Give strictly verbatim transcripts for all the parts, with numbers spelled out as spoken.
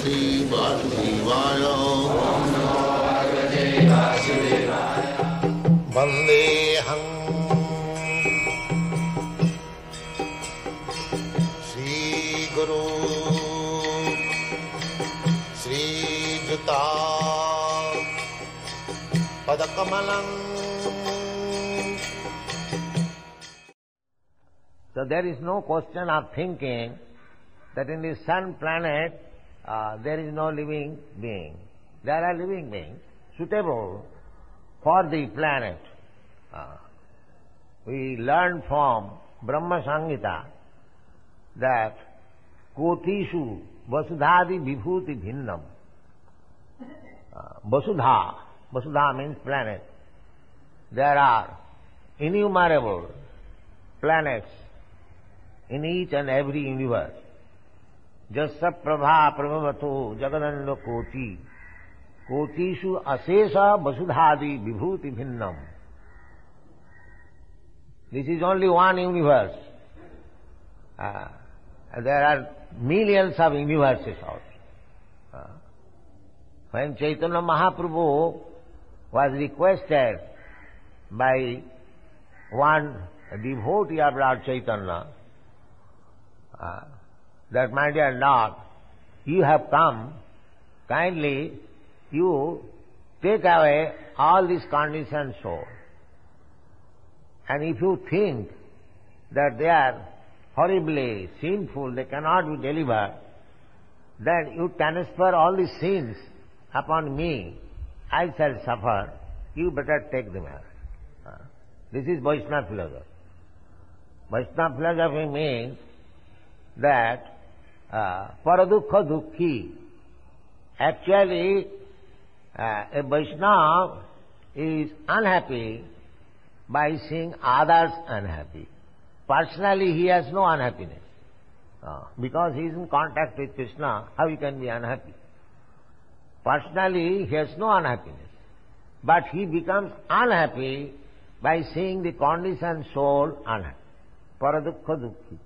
Bhagavate Vasudevaya. Om Namo Bhagavate Vasudevaya. Vandeham Shri Guru Shri Juta Padakamalam. So there is no question of thinking that in the sun planet uh, there is no living being. There are living beings suitable for the planet. Uh, we learn from Brahma Samhita that Kotishu Vasudhadi Vibhuti Bhinnam. Uh, Vasudha, Vasudha means planet. There are innumerable planets in each and every universe. Jasa prabha prabhavato jagadanda koti kotishu asesa vasudhadi vibhuti bhinnam. This is only one universe. Uh, there are millions of universes also. Uh, when Chaitanya Mahaprabhu was requested by one devotee of Lord Chaitanya, Uh, that, my dear Lord, you have come, kindly you take away all these conditioned souls. And if you think that they are horribly sinful, they cannot be delivered, then you transfer all these sins upon me. I shall suffer. You better take them away. Uh, this is Vaishnava philosophy. Vaishnava philosophy means that uh, paradukha dukhi. Actually, uh, a Vaishnava is unhappy by seeing others unhappy. Personally, he has no unhappiness. Uh, because he is in contact with Krishna, how he can be unhappy? Personally, he has no unhappiness. But he becomes unhappy by seeing the conditioned soul unhappy. Paradukha dukhi.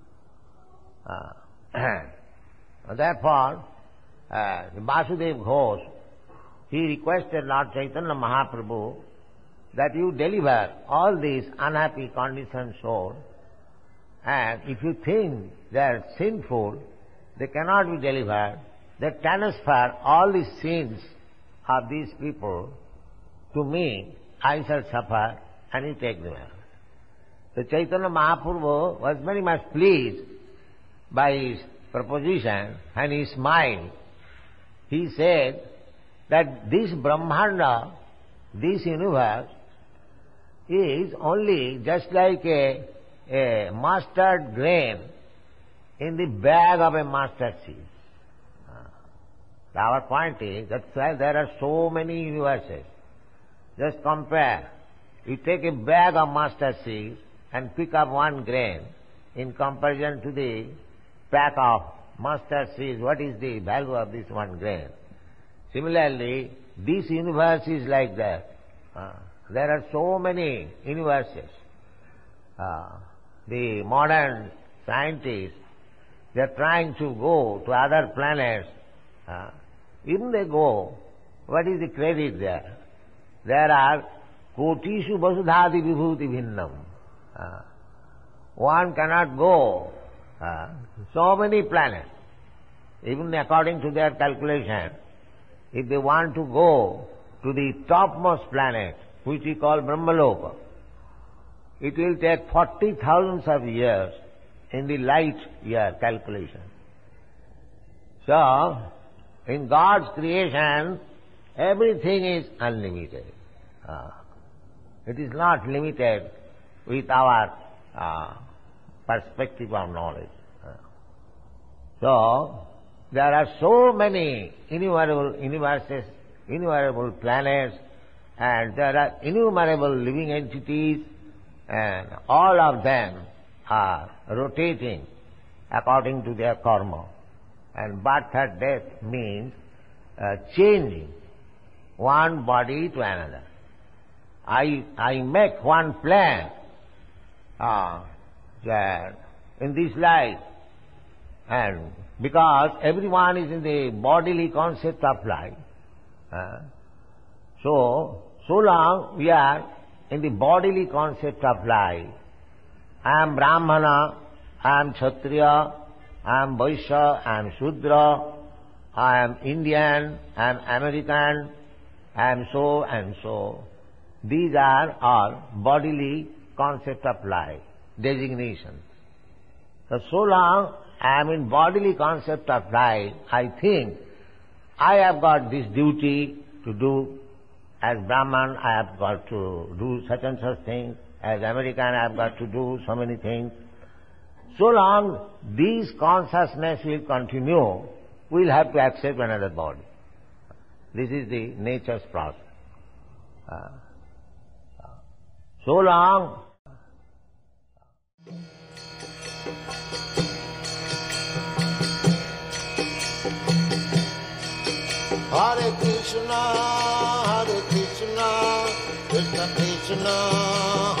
Uh, therefore, uh, Vasudev Ghosh, he requested Lord Chaitanya Mahaprabhu that you deliver all these unhappy conditioned souls, and if you think they are sinful, they cannot be delivered, they transfer all the sins of these people to me, I shall suffer, and you take them out. So Chaitanya Mahaprabhu was very much pleased by his proposition, and he smiled. He said that this Brahmanda, this universe, is only just like a, a mustard grain in the bag of a mustard seed. Uh, our point is that there are so many universes. Just compare. You take a bag of mustard seeds and pick up one grain in comparison to the pack of mustard seeds. What is the value of this one grain? Similarly, this universe is like that. Uh, there are so many universes. Uh, the modern scientists, they are trying to go to other planets. Uh, even they go, what is the credit there? There are kotishu vasudhadi vibhuti bhinnam. Uh, one cannot go uh, so many planets, even according to their calculation. If they want to go to the topmost planet, which we call Brahmaloka, it will take forty thousands of years in the light year calculation. So, in God's creation, everything is unlimited. Uh, it is not limited with our uh, perspective of knowledge. Uh, so, there are so many innumerable universes, innumerable planets, and there are innumerable living entities, and all of them are rotating according to their karma. And birth and death means uh, changing one body to another. I, I make one plan uh, that in this life And because everyone is in the bodily concept of life, uh, so, so long we are in the bodily concept of life, I am Brahmana, I am Kshatriya, I am Vaishya, I am Shudra, I am Indian, I am American, I am so and so. These are all bodily concept of life, designations. So, so long I am in bodily concept of life, I think I have got this duty to do. As Brahman, I have got to do such and such things. As American, I have got to do so many things. So long this consciousness will continue, we will have to accept another body. This is the nature's process. Uh, so long Hare Krishna, Hare Krishna, Krishna Krishna,